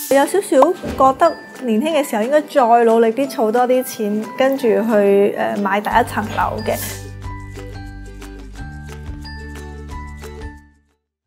有少少覺得年輕嘅時候應該再努力啲，儲多啲錢，跟住去買第一層樓嘅。